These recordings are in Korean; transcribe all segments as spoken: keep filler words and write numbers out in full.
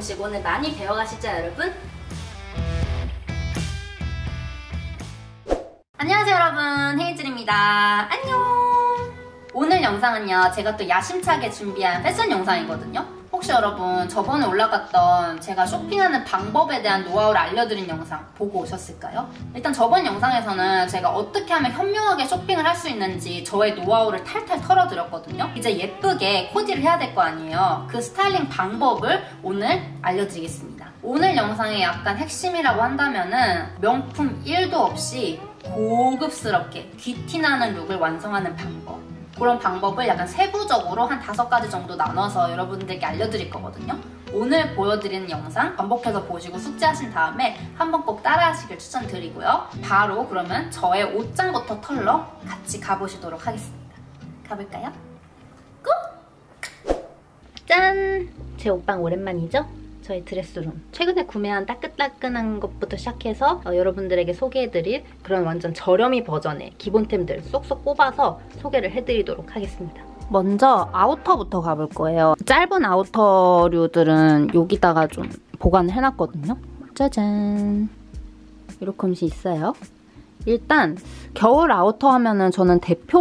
음식 오늘 많이 배워가시죠, 여러분? 안녕하세요, 여러분. 헤이즐입니다. 안녕! 오늘 영상은요, 제가 또 야심차게 준비한 패션 영상이거든요. 혹시 여러분 저번에 올라갔던 제가 쇼핑하는 방법에 대한 노하우를 알려드린 영상 보고 오셨을까요? 일단 저번 영상에서는 제가 어떻게 하면 현명하게 쇼핑을 할 수 있는지 저의 노하우를 탈탈 털어드렸거든요. 이제 예쁘게 코디를 해야 될 거 아니에요. 그 스타일링 방법을 오늘 알려드리겠습니다. 오늘 영상의 약간 핵심이라고 한다면은 명품 일도 없이 고급스럽게 귀티나는 룩을 완성하는 방법, 그런 방법을 약간 세부적으로 한 다섯 가지 정도 나눠서 여러분들께 알려드릴 거거든요. 오늘 보여드리는 영상 반복해서 보시고 숙지하신 다음에 한번 꼭 따라하시길 추천드리고요. 바로 그러면 저의 옷장부터 털러 같이 가보시도록 하겠습니다. 가볼까요? 고! 짠! 제 옷방 오랜만이죠? 저희 드레스룸. 최근에 구매한 따끈따끈한 것부터 시작해서 어, 여러분들에게 소개해드릴 그런 완전 저렴이 버전의 기본템들 쏙쏙 뽑아서 소개를 해드리도록 하겠습니다. 먼저 아우터부터 가볼 거예요. 짧은 아우터류들은 여기다가 좀 보관을 해놨거든요. 짜잔! 이렇게 음식 있어요. 일단 겨울 아우터 하면은 저는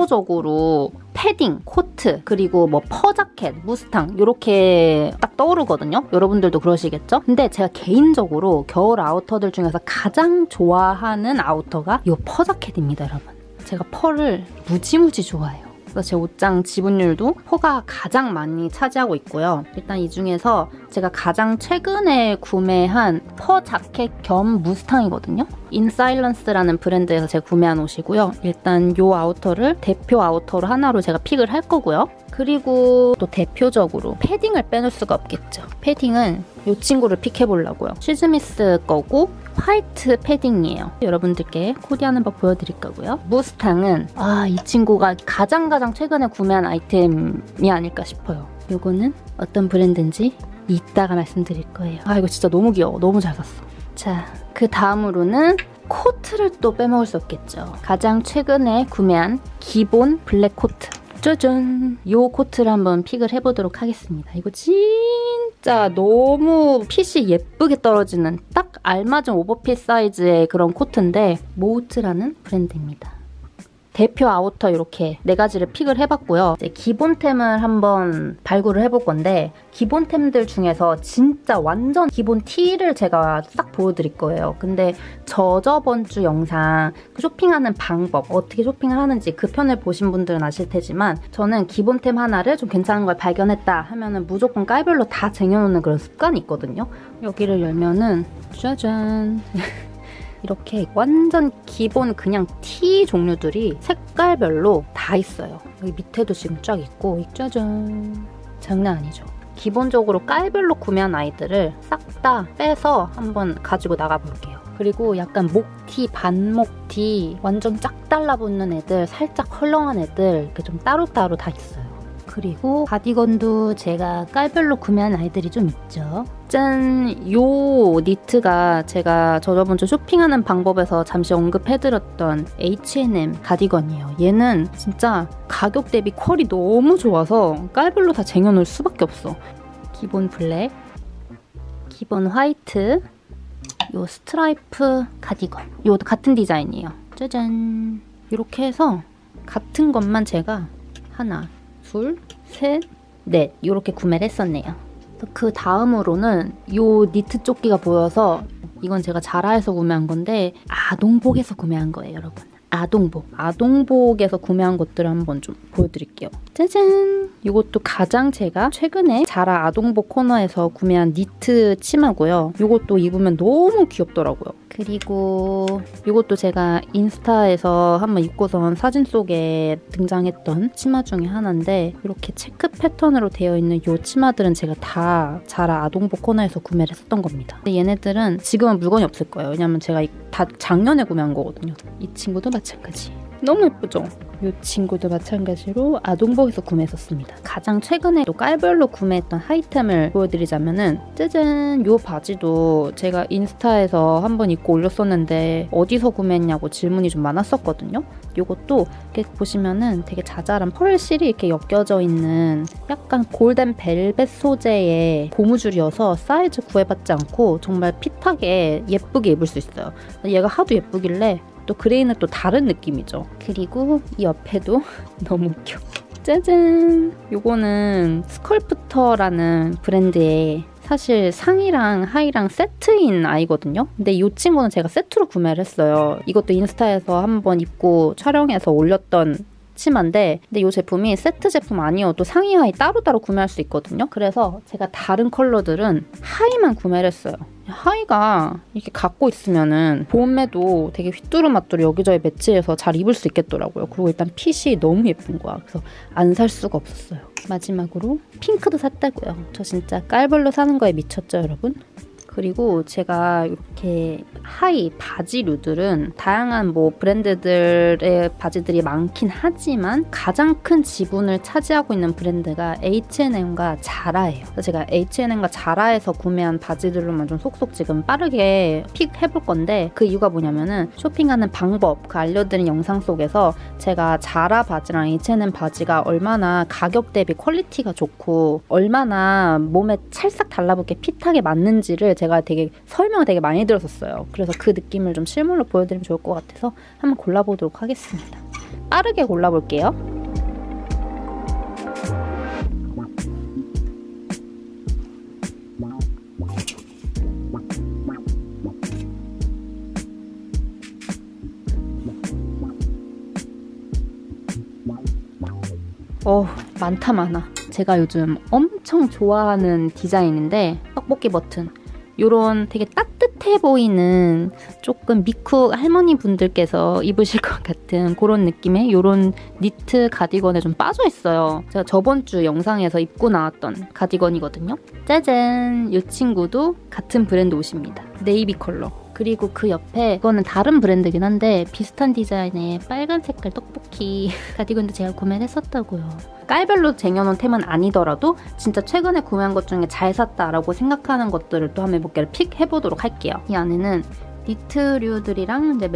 대표적으로 패딩, 코트, 그리고 뭐 퍼자켓, 무스탕 이렇게 딱 떠오르거든요. 여러분들도 그러시겠죠? 근데 제가 개인적으로 겨울 아우터들 중에서 가장 좋아하는 아우터가 이 퍼자켓입니다, 여러분. 제가 펄을 무지무지 좋아해요. 그래서 제 옷장 지분율도 퍼가 가장 많이 차지하고 있고요. 일단 이 중에서 제가 가장 최근에 구매한 퍼 자켓 겸 무스탕이거든요. 인사일런스라는 브랜드에서 제가 구매한 옷이고요. 일단 이 아우터를 대표 아우터로 하나로 제가 픽을 할 거고요. 그리고 또 대표적으로 패딩을 빼놓을 수가 없겠죠. 패딩은 이 친구를 픽해보려고요. 시즈미스 거고 화이트 패딩이에요. 여러분들께 코디하는 법 보여드릴 거고요. 무스탕은 아, 이 친구가 가장 가장 최근에 구매한 아이템이 아닐까 싶어요. 이거는 어떤 브랜드인지 이따가 말씀드릴 거예요. 아, 이거 진짜 너무 귀여워. 너무 잘 샀어. 자, 그 다음으로는 코트를 또 빼먹을 수 없겠죠. 가장 최근에 구매한 기본 블랙 코트. 짜잔! 이 코트를 한번 픽을 해보도록 하겠습니다. 이거 진짜 너무 핏이 예쁘게 떨어지는 딱 알맞은 오버핏 사이즈의 그런 코트인데 모우트라는 브랜드입니다. 대표 아우터 이렇게 네 가지를 픽을 해봤고요. 이제 기본템을 한번 발굴을 해볼 건데 기본템들 중에서 진짜 완전 기본 티를 제가 싹 보여드릴 거예요. 근데 저저번 주 영상 쇼핑하는 방법, 어떻게 쇼핑을 하는지 그 편을 보신 분들은 아실 테지만 저는 기본템 하나를 좀 괜찮은 걸 발견했다 하면은 무조건 깔별로 다 쟁여놓는 그런 습관이 있거든요. 여기를 열면은 짜잔! 이렇게 완전 기본 그냥 티 종류들이 색깔별로 다 있어요. 여기 밑에도 지금 쫙 있고 짜잔! 장난 아니죠? 기본적으로 깔별로 구매한 아이들을 싹 다 빼서 한번 가지고 나가볼게요. 그리고 약간 목티, 반목티, 완전 짝 달라붙는 애들, 살짝 헐렁한 애들 이렇게 좀 따로따로 다 있어요. 그리고 가디건도 제가 깔별로 구매한 아이들이 좀 있죠. 짠! 요 니트가 제가 저저번 주 쇼핑하는 방법에서 잠시 언급해드렸던 에이치 앤 엠 가디건이에요. 얘는 진짜 가격 대비 퀄이 너무 좋아서 깔별로 다 쟁여놓을 수밖에 없어. 기본 블랙, 기본 화이트, 요 스트라이프 가디건. 요도 같은 디자인이에요. 짜잔! 이렇게 해서 같은 것만 제가 하나, 둘, 셋, 넷 이렇게 구매를 했었네요. 그 다음으로는 이 니트 조끼가 보여서 이건 제가 자라에서 구매한 건데 아동복에서 구매한 거예요, 여러분. 아동복. 아동복에서 구매한 것들을 한번 좀 보여드릴게요. 짜잔! 이것도 가장 제가 최근에 자라 아동복 코너에서 구매한 니트 치마고요. 이것도 입으면 너무 귀엽더라고요. 그리고 이것도 제가 인스타에서 한번 입고선 사진 속에 등장했던 치마 중에 하나인데 이렇게 체크 패턴으로 되어 있는 이 치마들은 제가 다 자라 아동복 코너에서 구매를 했었던 겁니다. 근데 얘네들은 지금은 물건이 없을 거예요. 왜냐면 제가 다 작년에 구매한 거거든요. 이 친구도 마찬가지. 너무 예쁘죠? 이 친구도 마찬가지로 아동복에서 구매했었습니다. 가장 최근에 또 깔별로 구매했던 아이템을 보여드리자면은 짜잔! 이 바지도 제가 인스타에서 한번 입고 올렸었는데 어디서 구매했냐고 질문이 좀 많았었거든요. 이것도 이렇게 보시면은 되게 자잘한 펄실이 이렇게 엮여져 있는 약간 골덴 벨벳 소재의 고무줄이어서 사이즈 구애받지 않고 정말 핏하게 예쁘게 입을 수 있어요. 얘가 하도 예쁘길래 또 그레이는 또 다른 느낌이죠. 그리고 이 옆에도 너무 웃겨. 짜잔! 요거는 스컬프터라는 브랜드의 사실 상의랑 하의랑 세트인 아이거든요. 근데 이 친구는 제가 세트로 구매를 했어요. 이것도 인스타에서 한번 입고 촬영해서 올렸던 치마인데 근데 이 제품이 세트 제품 아니어도 상의 하의 따로따로 구매할 수 있거든요. 그래서 제가 다른 컬러들은 하의만 구매를 했어요. 하의가 이렇게 갖고 있으면은 봄에도 되게 휘뚜루마뚜루 여기저기 매치해서 잘 입을 수 있겠더라고요. 그리고 일단 핏이 너무 예쁜 거야. 그래서 안 살 수가 없었어요. 마지막으로 핑크도 샀다고요. 저 진짜 깔별로 사는 거에 미쳤죠, 여러분? 그리고 제가 이렇게 하의 바지류들은 다양한 뭐 브랜드들의 바지들이 많긴 하지만 가장 큰 지분을 차지하고 있는 브랜드가 에이치 앤 엠과 자라예요. 그래서 제가 에이치 앤 엠과 자라에서 구매한 바지들로만 좀 속속 지금 빠르게 픽 해볼 건데 그 이유가 뭐냐면은 쇼핑하는 방법 그 알려드린 영상 속에서 제가 자라 바지랑 에이치 앤 엠 바지가 얼마나 가격 대비 퀄리티가 좋고 얼마나 몸에 찰싹 달라붙게 핏하게 맞는지를 제가 되게 설명을 되게 많이 들었었어요. 그래서 그 느낌을 좀 실물로 보여드리면 좋을 것 같아서 한번 골라보도록 하겠습니다. 빠르게 골라볼게요. 어, 많다 많아. 제가 요즘 엄청 좋아하는 디자인인데 떡볶이 버튼 요런 되게 따뜻해 보이는 조금 미쿡 할머니 분들께서 입으실 것 같은 그런 느낌의 요런 니트 가디건에 좀 빠져 있어요. 제가 저번 주 영상에서 입고 나왔던 가디건이거든요. 짜잔! 이 친구도 같은 브랜드 옷입니다. 네이비 컬러. 그리고 그 옆에 이거는 다른 브랜드긴 한데 비슷한 디자인의 빨간 색깔 떡볶이 가디건도 제가 구매를 했었다고요. 깔별로 쟁여놓은 템은 아니더라도 진짜 최근에 구매한 것 중에 잘 샀다라고 생각하는 것들을 또 한번 몇 개를 픽해보도록 할게요. 이 안에는 니트류들이랑 이제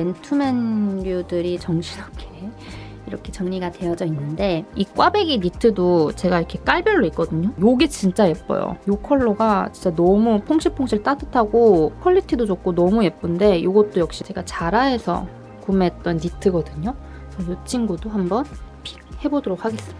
맨투맨류들이 정신없게 이렇게 정리가 되어져 있는데 이 꽈배기 니트도 제가 이렇게 깔별로 있거든요. 요게 진짜 예뻐요. 요 컬러가 진짜 너무 퐁실퐁실 따뜻하고 퀄리티도 좋고 너무 예쁜데 이것도 역시 제가 자라에서 구매했던 니트거든요. 그래서 이 친구도 한번 픽 해보도록 하겠습니다.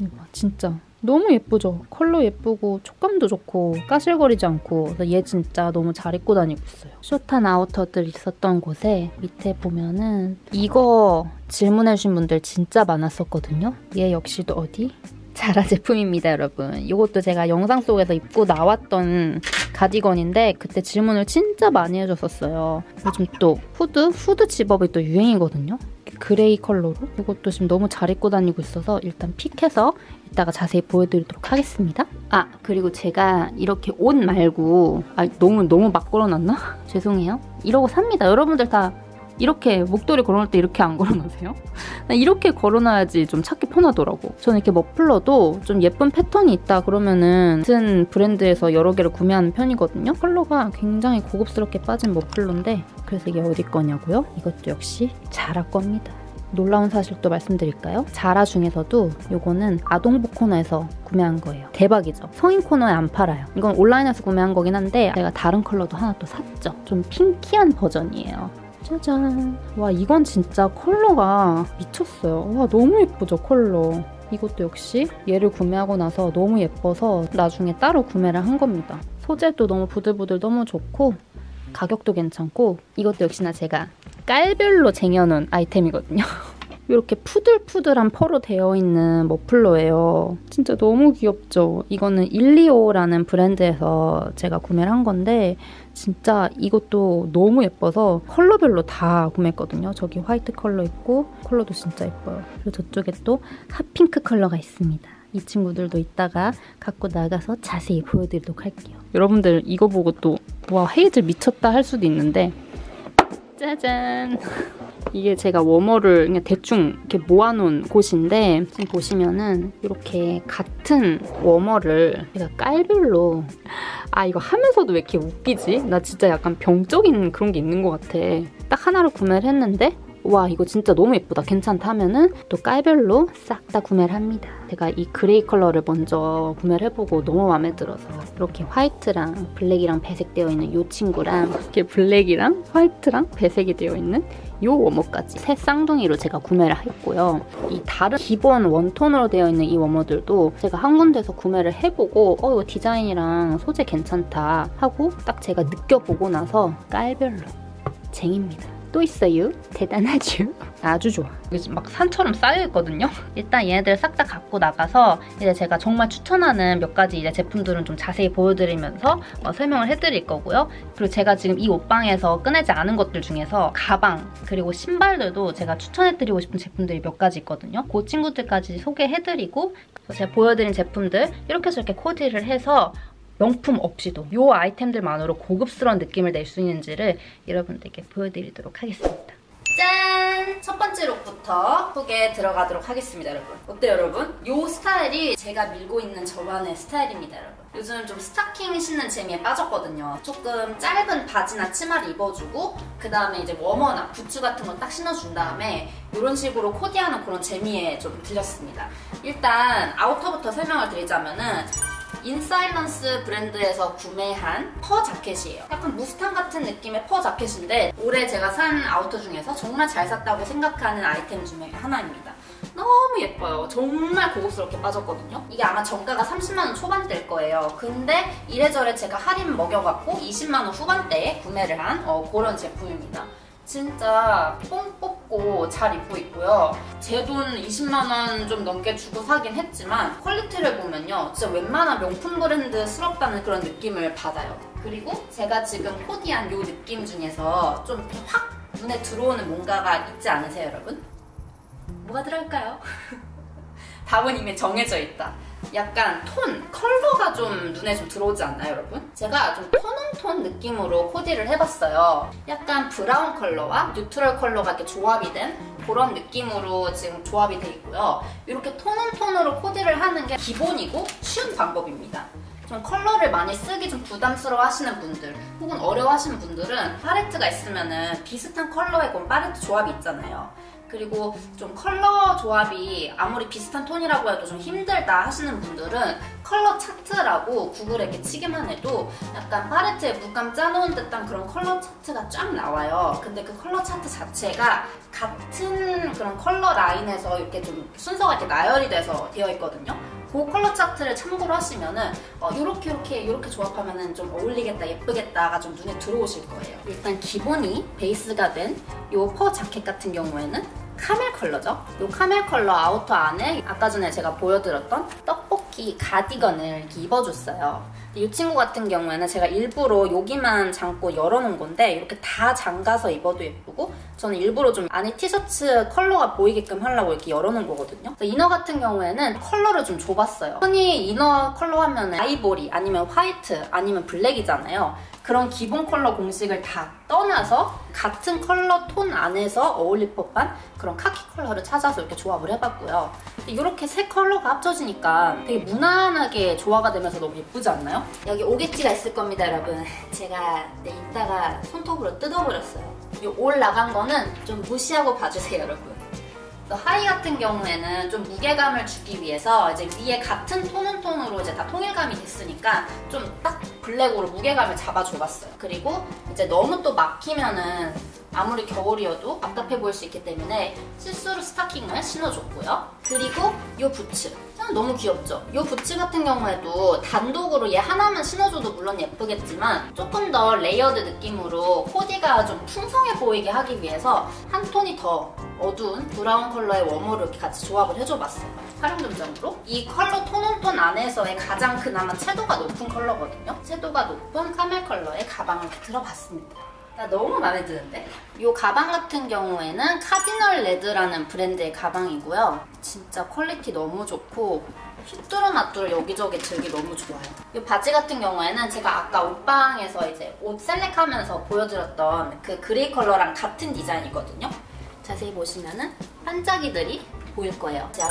진짜 너무 예쁘죠? 컬러 예쁘고 촉감도 좋고 까실거리지 않고 얘 진짜 너무 잘 입고 다니고 있어요. 숏한 아우터들 있었던 곳에 밑에 보면은 이거 질문해주신 분들 진짜 많았었거든요. 얘 역시도 어디? 자라 제품입니다, 여러분. 이것도 제가 영상 속에서 입고 나왔던 가디건인데 그때 질문을 진짜 많이 해줬었어요. 요즘 또 후드? 후드 집업이 또 유행이거든요. 그레이 컬러로 이것도 지금 너무 잘 입고 다니고 있어서 일단 픽해서 이따가 자세히 보여드리도록 하겠습니다. 아, 그리고 제가 이렇게 옷 말고 아, 너무 너무 막 걸어놨나? 죄송해요. 이러고 삽니다. 여러분들 다 이렇게 목도리 걸어놓을 때 이렇게 안 걸어놓으세요? 이렇게 걸어놔야지 좀 찾기 편하더라고. 저는 이렇게 머플러도 좀 예쁜 패턴이 있다 그러면은 같은 브랜드에서 여러 개를 구매하는 편이거든요. 컬러가 굉장히 고급스럽게 빠진 머플러인데 그래서 이게 어디 거냐고요? 이것도 역시 자라 겁니다. 놀라운 사실 또 말씀드릴까요? 자라 중에서도 이거는 아동복 코너에서 구매한 거예요. 대박이죠? 성인 코너에 안 팔아요. 이건 온라인에서 구매한 거긴 한데 제가 다른 컬러도 하나 또 샀죠. 좀 핑키한 버전이에요. 짜잔. 와, 이건 진짜 컬러가 미쳤어요. 와, 너무 예쁘죠, 컬러. 이것도 역시 얘를 구매하고 나서 너무 예뻐서 나중에 따로 구매를 한 겁니다. 소재도 너무 부들부들 너무 좋고 가격도 괜찮고 이것도 역시나 제가 깔별로 쟁여놓은 아이템이거든요. 이렇게 푸들푸들한 펄로 되어 있는 머플러예요. 진짜 너무 귀엽죠? 이거는 일리오라는 브랜드에서 제가 구매를 한 건데 진짜 이것도 너무 예뻐서 컬러별로 다 구매했거든요. 저기 화이트 컬러 있고 컬러도 진짜 예뻐요. 그리고 저쪽에 또 핫핑크 컬러가 있습니다. 이 친구들도 이따가 갖고 나가서 자세히 보여드리도록 할게요. 여러분들 이거 보고 또 와, 헤이즐 미쳤다 할 수도 있는데 짜잔. 이게 제가 워머를 그냥 대충 이렇게 모아놓은 곳인데 지금 보시면은 이렇게 같은 워머를 제가 깔별로 아 이거 하면서도 왜 이렇게 웃기지? 나 진짜 약간 병적인 그런 게 있는 것 같아. 딱 하나를 구매를 했는데 와 이거 진짜 너무 예쁘다 괜찮다 하면은 또 깔별로 싹 다 구매를 합니다. 제가 이 그레이 컬러를 먼저 구매를 해보고 너무 마음에 들어서 이렇게 화이트랑 블랙이랑 배색되어 있는 이 친구랑 이렇게 블랙이랑 화이트랑 배색이 되어 있는 이 워머까지 세 쌍둥이로 제가 구매를 했고요. 이 다른 기본 원톤으로 되어 있는 이 워머들도 제가 한 군데서 구매를 해보고 어 이거 디자인이랑 소재 괜찮다 하고 딱 제가 느껴보고 나서 깔별로 쟁입니다. 또 있어요. 대단하죠? 아주 좋아. 여기 막 산처럼 쌓여있거든요? 일단 얘네들 싹 다 갖고 나가서 이제 제가 정말 추천하는 몇 가지 이제 제품들은 좀 자세히 보여드리면서 어, 설명을 해드릴 거고요. 그리고 제가 지금 이 옷방에서 꺼내지 않은 것들 중에서 가방 그리고 신발들도 제가 추천해드리고 싶은 제품들이 몇 가지 있거든요. 그 친구들까지 소개해드리고 제가 보여드린 제품들 이렇게 해서 이렇게 코디를 해서 명품 없이도 이 아이템들만으로 고급스러운 느낌을 낼 수 있는지를 여러분들께 보여드리도록 하겠습니다. 짠! 첫 번째 룩부터 소개 들어가도록 하겠습니다, 여러분. 어때요, 여러분? 이 스타일이 제가 밀고 있는 저만의 스타일입니다, 여러분. 요즘 좀 스타킹 신는 재미에 빠졌거든요. 조금 짧은 바지나 치마를 입어주고 그 다음에 이제 워머나 부츠 같은 거 딱 신어준 다음에 이런 식으로 코디하는 그런 재미에 좀 들렸습니다. 일단 아우터부터 설명을 드리자면은 인사일런스 브랜드에서 구매한 퍼 자켓이에요. 약간 무스탕 같은 느낌의 퍼 자켓인데 올해 제가 산 아우터 중에서 정말 잘 샀다고 생각하는 아이템 중에 하나입니다. 너무 예뻐요. 정말 고급스럽게 빠졌거든요. 이게 아마 정가가 삼십만 원 초반대일 거예요. 근데 이래저래 제가 할인 먹여갖고 이십만 원 후반대에 구매를 한 어, 그런 제품입니다. 진짜 뽕 뽑고 잘 입고 있고요. 제 돈 이십만 원 좀 넘게 주고 사긴 했지만 퀄리티를 보면요. 진짜 웬만한 명품 브랜드스럽다는 그런 느낌을 받아요. 그리고 제가 지금 코디한 이 느낌 중에서 좀 확 눈에 들어오는 뭔가가 있지 않으세요, 여러분? 뭐가 들어갈까요? 답은 이미 정해져 있다. 약간 톤, 컬러가 좀 눈에 좀 들어오지 않나요, 여러분? 제가 좀 톤온톤 느낌으로 코디를 해봤어요. 약간 브라운 컬러와 뉴트럴 컬러가 이렇게 조합이 된 그런 느낌으로 지금 조합이 돼 있고요. 이렇게 톤온톤으로 코디를 하는 게 기본이고 쉬운 방법입니다. 좀 컬러를 많이 쓰기 좀 부담스러워 하시는 분들 혹은 어려워 하시는 분들은 팔레트가 있으면은 비슷한 컬러의 그런 팔레트 조합이 있잖아요. 그리고 좀 컬러 조합이 아무리 비슷한 톤이라고 해도 좀 힘들다 하시는 분들은 컬러 차트라고 구글에 이렇게 치기만 해도 약간 팔레트에 물감 짜놓은 듯한 그런 컬러 차트가 쫙 나와요. 근데 그 컬러 차트 자체가 같은 그런 컬러 라인에서 이렇게 좀 순서가 이렇게 나열이 돼서 되어 있거든요. 그 컬러 차트를 참고로 하시면은 어, 요렇게 요렇게 요렇게 조합하면은 좀 어울리겠다 예쁘겠다가 좀 눈에 들어오실 거예요. 일단 기본이 베이스가 된 요 퍼 자켓 같은 경우에는 카멜 컬러죠. 요 카멜 컬러 아우터 안에 아까 전에 제가 보여드렸던 떡볶이 가디건을 이렇게 입어줬어요. 이 친구 같은 경우에는 제가 일부러 여기만 잠고 열어놓은 건데 이렇게 다 잠가서 입어도 예쁘고 저는 일부러 좀 안에 티셔츠 컬러가 보이게끔 하려고 이렇게 열어놓은 거거든요. 이너 같은 경우에는 컬러를 좀 줘봤어요. 흔히 이너 컬러 하면 아이보리 아니면 화이트 아니면 블랙이잖아요. 그런 기본 컬러 공식을 다 떠나서 같은 컬러 톤 안에서 어울릴 법한 그런 카키 컬러를 찾아서 이렇게 조합을 해봤고요. 이렇게 세 컬러가 합쳐지니까 되게 무난하게 조화가 되면서 너무 예쁘지 않나요? 여기 오게티가 있을 겁니다, 여러분. 제가 네, 이따가 손톱으로 뜯어버렸어요. 이 올 나간 거는 좀 무시하고 봐주세요, 여러분. 하의 같은 경우에는 좀 무게감을 주기 위해서 이제 위에 같은 톤온톤으로 이제 다 통일감이 됐으니까 좀 딱 블랙으로 무게감을 잡아줘봤어요. 그리고 이제 너무 또 막히면은 아무리 겨울이어도 답답해 보일 수 있기 때문에 시스루 스타킹을 신어줬고요. 그리고 이 부츠. 너무 귀엽죠? 이 부츠 같은 경우에도 단독으로 얘 하나만 신어줘도 물론 예쁘겠지만 조금 더 레이어드 느낌으로 코디가 좀 풍성해 보이게 하기 위해서 한 톤이 더 어두운 브라운 컬러의 워머를 이렇게 같이 조합을 해줘봤어요. 활용 점정으로. 이 컬러 톤온톤 안에서의 가장 그나마 채도가 높은 컬러거든요. 채도가 높은 카멜 컬러의 가방을 이렇게 들어봤습니다. 나 너무 마음에 드는데? 이 가방 같은 경우에는 카디널 레드라는 브랜드의 가방이고요. 진짜 퀄리티 너무 좋고 휘뚜루마뚜루 여기저기 들기 너무 좋아요. 이 바지 같은 경우에는 제가 아까 옷방에서 이제 옷 셀렉하면서 보여드렸던 그 그레이 컬러랑 같은 디자인이거든요. 자세히 보시면은 반짝이들이 보일 거예요. 제가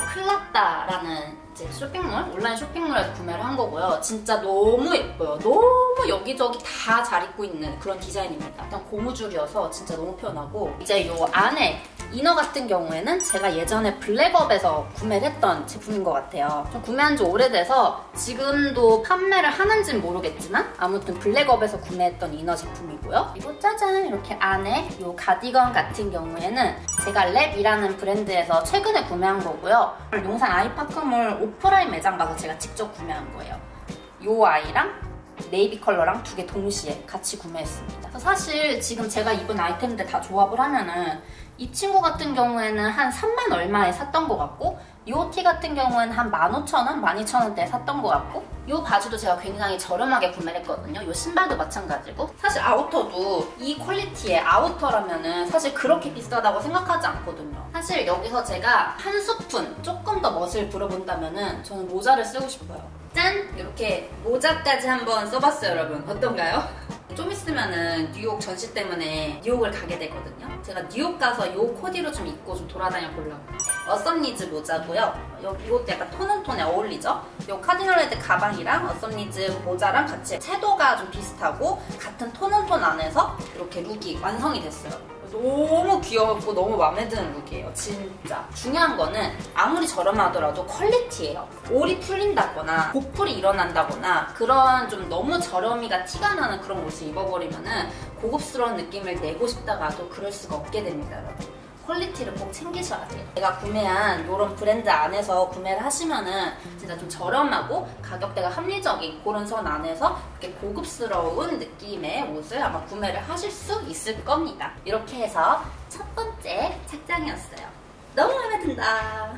클라따라는 이제 쇼핑몰, 온라인 쇼핑몰에서 구매를 한 거고요. 진짜 너무 예뻐요. 너무 여기저기 다 잘 입고 있는 그런 디자인입니다. 일단 고무줄이어서 진짜 너무 편하고, 이제 이 안에 이너 같은 경우에는 제가 예전에 블랙업에서 구매를 했던 제품인 것 같아요. 좀 구매한 지 오래돼서 지금도 판매를 하는지는 모르겠지만 아무튼 블랙업에서 구매했던 이너 제품이고요. 그리고 짜잔, 이렇게 안에 이 가디건 같은 경우에는 제가 랩이라는 브랜드에서 최근에 구매한 거고요. 용산 아이파크몰 오프라인 매장 가서 제가 직접 구매한 거예요. 이 아이랑 네이비 컬러랑 두 개 동시에 같이 구매했습니다. 사실 지금 제가 입은 아이템들 다 조합을 하면은 이 친구 같은 경우에는 한 삼만 얼마에 샀던 것 같고, 이 티 같은 경우에는 한 만 오천 원, 만 이천 원대에 샀던 것 같고, 이 바지도 제가 굉장히 저렴하게 구매를 했거든요. 이 신발도 마찬가지고, 사실 아우터도 이 퀄리티의 아우터라면은 사실 그렇게 비싸다고 생각하지 않거든요. 사실 여기서 제가 한 스푼 조금 더 멋을 부려본다면은 저는 모자를 쓰고 싶어요. 짠! 이렇게 모자까지 한번 써봤어요, 여러분. 어떤가요? 좀 있으면은 뉴욕 전시 때문에 뉴욕을 가게 되거든요. 제가 뉴욕 가서 이 코디로 좀 입고 좀 돌아다녀 보려고. 어썸니즈 모자고요. 이것도 약간 톤온톤에 어울리죠? 이 카디널 레드 가방이랑 어썸니즈 모자랑 같이 채도가 좀 비슷하고 같은 톤온톤 안에서 이렇게 룩이 완성이 됐어요. 너무 귀엽고 너무 마음에 드는 룩이에요. 진짜 중요한 거는 아무리 저렴하더라도 퀄리티예요. 올이 풀린다거나 보풀이 일어난다거나 그런 좀 너무 저렴이가 티가 나는 그런 옷을 입어버리면은 고급스러운 느낌을 내고 싶다가도 그럴 수가 없게 됩니다, 여러분. 퀄리티를 꼭 챙기셔야 돼요. 제가 구매한 이런 브랜드 안에서 구매를 하시면은 진짜 좀 저렴하고 가격대가 합리적인 그런 선 안에서 이렇게 고급스러운 느낌의 옷을 아마 구매를 하실 수 있을 겁니다. 이렇게 해서 첫 번째 착장이었어요. 너무 마음에 든다.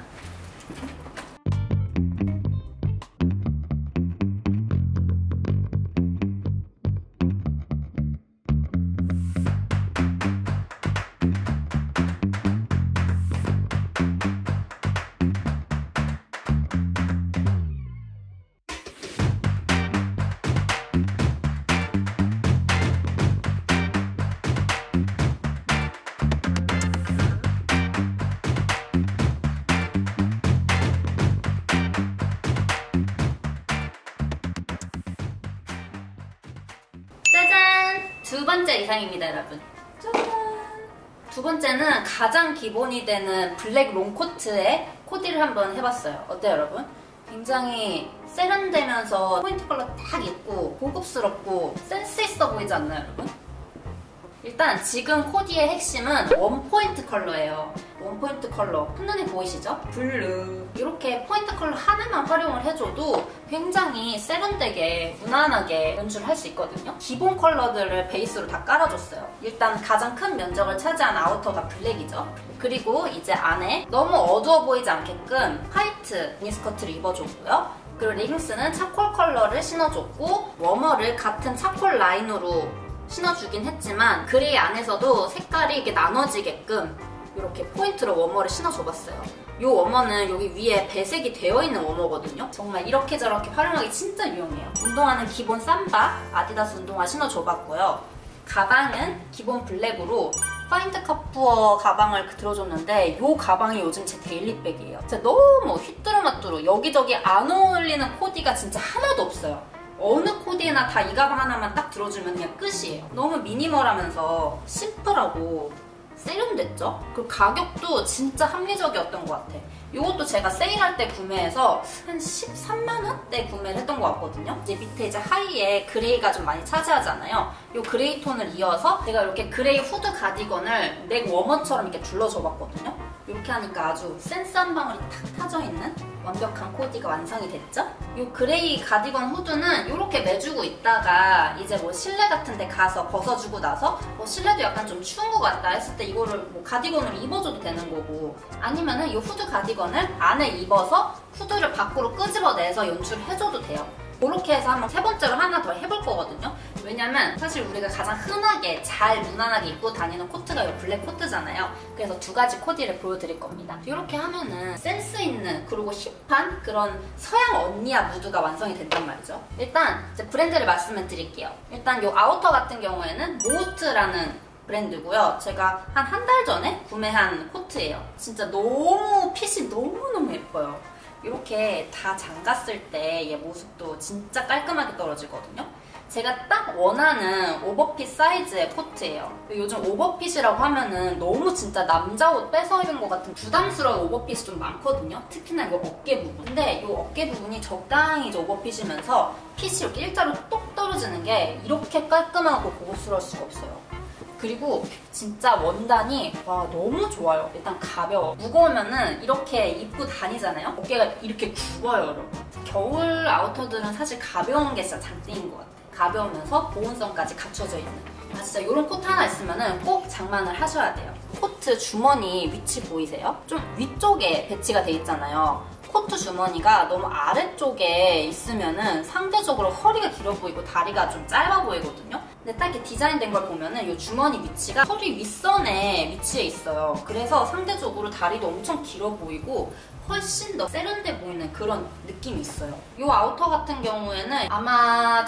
두 번째 의상입니다, 여러분. 짜잔! 두 번째는 가장 기본이 되는 블랙 롱코트에 코디를 한번 해봤어요. 어때요, 여러분? 굉장히 세련되면서 포인트 컬러 딱 입고 고급스럽고 센스 있어 보이지 않나요, 여러분? 일단 지금 코디의 핵심은 원포인트 컬러예요. 원포인트 컬러 한눈에 보이시죠? 블루. 이렇게 포인트 컬러 하나만 활용을 해줘도 굉장히 세련되게 무난하게 연출을 할 수 있거든요. 기본 컬러들을 베이스로 다 깔아줬어요. 일단 가장 큰 면적을 차지한 아우터가 블랙이죠. 그리고 이제 안에 너무 어두워 보이지 않게끔 화이트 미니스커트를 입어줬고요. 그리고 레깅스는 차콜 컬러를 신어줬고, 워머를 같은 차콜 라인으로 신어주긴 했지만 그레이 안에서도 색깔이 이렇게 나눠지게끔 이렇게 포인트로 워머를 신어줘봤어요. 이 워머는 여기 위에 배색이 되어있는 워머거든요. 정말 이렇게 저렇게 활용하기 진짜 유용해요. 운동화는 기본 삼바 아디다스 운동화 신어줘봤고요. 가방은 기본 블랙으로 파인드 카푸어 가방을 들어줬는데 이 가방이 요즘 제 데일리백이에요. 진짜 너무 휘뚜루마뚜루 여기저기 안 어울리는 코디가 진짜 하나도 없어요. 어느 코디에나 다 이 가방 하나만 딱 들어주면 그냥 끝이에요. 너무 미니멀하면서 심플하고 세련됐죠? 그리고 가격도 진짜 합리적이었던 것 같아. 이것도 제가 세일할 때 구매해서 한 십삼만 원대 구매를 했던 것 같거든요. 이제 밑에 이제 하의에 그레이가 좀 많이 차지하잖아요. 이 그레이 톤을 이어서 제가 이렇게 그레이 후드 가디건을 넥 워머처럼 이렇게 둘러줘봤거든요. 이렇게 하니까 아주 센스 한 방울이 탁 타져있는 완벽한 코디가 완성이 됐죠? 이 그레이 가디건 후드는 이렇게 매주고 있다가 이제 뭐 실내 같은 데 가서 벗어주고 나서 뭐 실내도 약간 좀 추운 것 같다 했을 때 이거를 뭐 가디건으로 입어줘도 되는 거고, 아니면은 이 후드 가디건을 안에 입어서 후드를 밖으로 끄집어내서 연출해줘도 돼요. 그렇게 해서 한번 세 번째로 하나 더 해볼 거거든요. 왜냐면 사실 우리가 가장 흔하게 잘 무난하게 입고 다니는 코트가 이 블랙 코트잖아요. 그래서 두 가지 코디를 보여드릴 겁니다. 이렇게 하면은 센스 있는 그리고 힙한 그런 서양 언니야 무드가 완성이 된단 말이죠. 일단 이제 브랜드를 말씀을 드릴게요. 일단 이 아우터 같은 경우에는 모우트라는 브랜드고요. 제가 한 한 달 전에 구매한 코트예요. 진짜 너무 핏이 너무너무 예뻐요. 이렇게 다 잠갔을 때 얘 모습도 진짜 깔끔하게 떨어지거든요. 제가 딱 원하는 오버핏 사이즈의 코트예요. 요즘 오버핏이라고 하면은 너무 진짜 남자 옷 뺏어 입은 것 같은 부담스러운 오버핏이 좀 많거든요. 특히나 이 어깨 부분. 근데 이 어깨 부분이 적당히 이제 오버핏이면서 핏이 이렇게 일자로 똑 떨어지는 게 이렇게 깔끔하고 고급스러울 수가 없어요. 그리고 진짜 원단이 와 너무 좋아요. 일단 가벼워. 무거우면은 이렇게 입고 다니잖아요. 어깨가 이렇게 굽어요, 여러분. 겨울 아우터들은 사실 가벼운 게 진짜 장땡인 것 같아요. 가벼우면서 보온성까지 갖춰져 있는. 아 진짜 이런 코트 하나 있으면은 꼭 장만을 하셔야 돼요. 코트 주머니 위치 보이세요? 좀 위쪽에 배치가 돼 있잖아요. 코트 주머니가 너무 아래쪽에 있으면은 상대적으로 허리가 길어 보이고 다리가 좀 짧아 보이거든요. 근데 딱 이렇게 디자인된 걸 보면은 이 주머니 위치가 허리 윗선에 위치해 있어요. 그래서 상대적으로 다리도 엄청 길어 보이고 훨씬 더 세련돼 보이는 그런 느낌이 있어요. 이 아우터 같은 경우에는 아마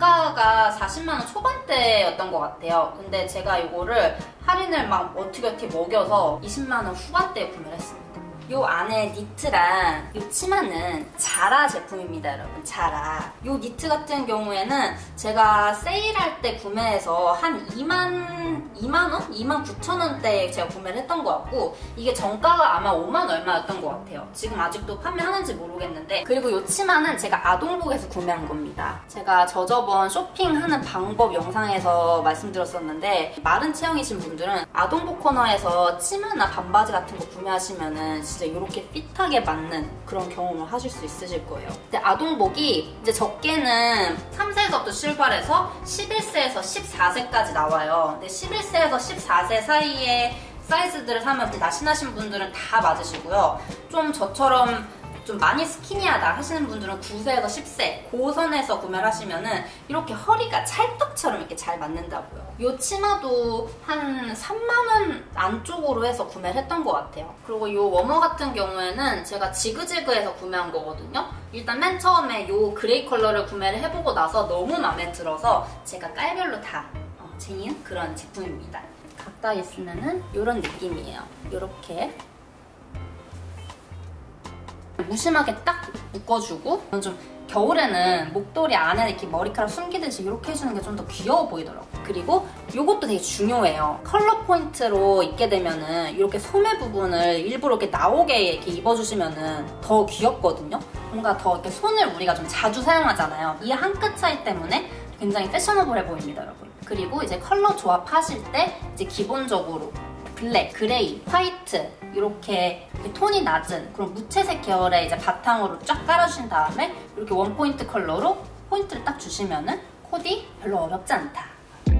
정가가 사십만 원 초반대였던 것 같아요. 근데 제가 이거를 할인을 막 어떻게 어떻게 먹여서 이십만 원 후반대에 구매를 했습니다. 요 안에 니트랑 요 치마는 자라 제품입니다, 여러분. 자라. 요 니트 같은 경우에는 제가 세일할 때 구매해서 한 이만, 이만 원? 이만 구천 원대에 제가 구매를 했던 것 같고 이게 정가가 아마 오만 얼마였던 것 같아요. 지금 아직도 판매하는지 모르겠는데 그리고 요 치마는 제가 아동복에서 구매한 겁니다. 제가 저저번 쇼핑하는 방법 영상에서 말씀드렸었는데 마른 체형이신 분들은 아동복 코너에서 치마나 반바지 같은 거 구매하시면은 진짜 이렇게 핏하게 맞는 그런 경험을 하실 수 있으실 거예요. 근데 아동복이 이제 적게는 삼 세에서부터 출발해서 십일 세에서 십사 세까지 나와요. 근데 십일 세에서 십사 세 사이에 사이즈들을 사면 날씬하신 분들은 다 맞으시고요. 좀 저처럼 좀 많이 스키니하다 하시는 분들은 구 세에서 십 세 그 선에서 구매를 하시면은 이렇게 허리가 찰떡처럼 이렇게 잘 맞는다고요. 이 치마도 한 삼만 원 안쪽으로 해서 구매를 했던 것 같아요. 그리고 이 워머 같은 경우에는 제가 지그재그에서 구매한 거거든요. 일단 맨 처음에 이 그레이 컬러를 구매를 해보고 나서 너무 마음에 들어서 제가 깔별로 다 어, 쟁인 그런 제품입니다. 가까이 있으면은 이런 느낌이에요. 이렇게 무심하게 딱 묶어주고 좀 겨울에는 목도리 안에 이렇게 머리카락 숨기듯이 이렇게 해주는 게 좀 더 귀여워 보이더라고요. 그리고 이것도 되게 중요해요. 컬러 포인트로 입게 되면은 이렇게 소매 부분을 일부러 이렇게 나오게 이렇게 입어주시면은 더 귀엽거든요. 뭔가 더 이렇게 손을 우리가 좀 자주 사용하잖아요. 이 한 끗 차이 때문에 굉장히 패셔너블해 보입니다, 여러분. 그리고 이제 컬러 조합하실 때 이제 기본적으로 블랙, 그레이, 화이트 이렇게, 이렇게 톤이 낮은 그런 무채색 계열의 이제 바탕으로 쫙 깔아주신 다음에 이렇게 원포인트 컬러로 포인트를 딱 주시면은 코디 별로 어렵지 않다.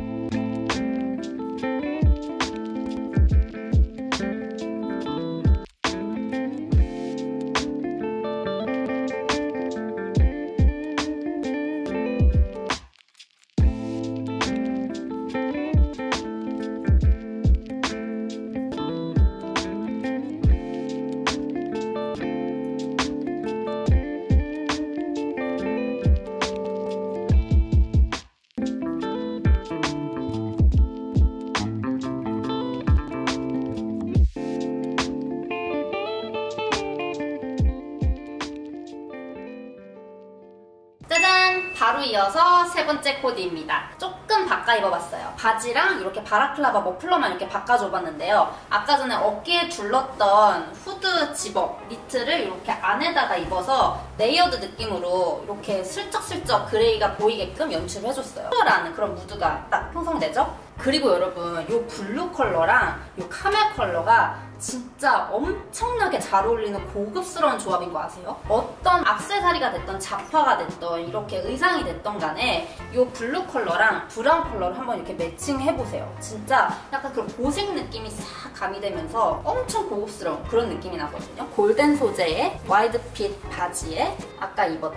짜잔! 바로 이어서 세 번째 코디입니다. 조금 바꿔 입어봤어요. 바지랑 이렇게 바라클라바 머플러만 이렇게 바꿔줘봤는데요. 아까 전에 어깨에 둘렀던 후드 집업 니트를 이렇게 안에다가 입어서 레이어드 느낌으로 이렇게 슬쩍슬쩍 그레이가 보이게끔 연출을 해줬어요. 라는 그런 무드가 딱 형성되죠? 그리고 여러분 이 블루 컬러랑 이 카멜 컬러가 진짜 엄청나게 잘 어울리는 고급스러운 조합인 거 아세요? 어떤 액세서리가 됐던 잡화가 됐던 이렇게 의상이 됐던 간에 이 블루 컬러랑 브라운 컬러를 한번 이렇게 매칭해보세요. 진짜 약간 그런 보색 느낌이 싹 가미되면서 엄청 고급스러운 그런 느낌이 나거든요. 골덴 소재의 와이드핏 바지에 아까 입었던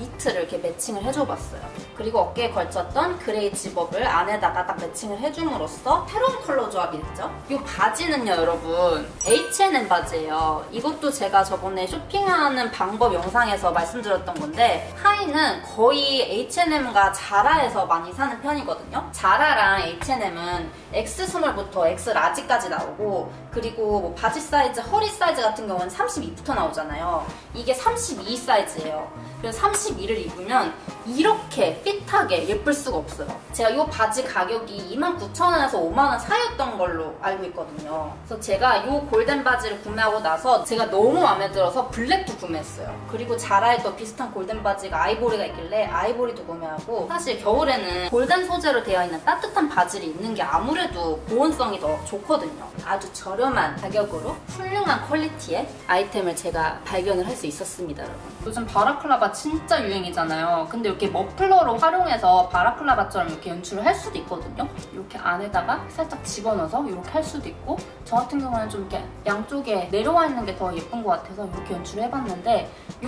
니트를 이렇게 매칭을 해줘봤어요. 그리고 어깨에 걸쳤던 그레이 집업을 안에다가 딱 매칭을 해줌으로써 새로운 컬러 조합이 됐죠. 이 바지는요 여러분 에이치 앤 엠 바지예요. 이것도 제가 저번에 쇼핑하는 방법 영상에서 말씀드렸던 건데 하의는 거의 에이치 앤 엠과 자라에서 많이 사는 편이거든요. 자라랑 에이치 앤 엠은 엑스 스몰부터 엑스 라지까지 나오고 그리고 뭐 바지 사이즈, 허리 사이즈 같은 경우는 삼십이부터 나오잖아요. 이게 삼십이 사이즈예요. 그래서 삼십이를 입으면 이렇게 핏하게 예쁠 수가 없어요. 제가 이 바지 가격이 이만 구천 원에서 오만 원 사이였던 걸로 알고 있거든요. 그래서 제가 이 골덴 바지를 구매하고 나서 제가 너무 마음에 들어서 블랙도 구매했어요. 그리고 자라에 또 비슷한 골덴 바지가 아이보리가 있길래 아이보리도 구매하고 사실 겨울에는 골덴 소재로 되어 있는 따뜻한 바지를 입는 게 아무래도 보온성이 더 좋거든요. 아주 저렴한 가격으로 훌륭한 퀄리티의 아이템을 제가 발견을 할 수 있었습니다, 여러분. 요즘 바라클라바 진짜 유행이잖아요. 근데 이렇게 머플러로 활용해서 바라클라바처럼 이렇게 연출을 할 수도 있거든요. 이렇게 안에다가 살짝 집어넣어서 이렇게 할 수도 있고 저 같은 경우는 좀 이렇게 양쪽에 내려와 있는 게 더 예쁜 것 같아서 이렇게 연출을 해봤는데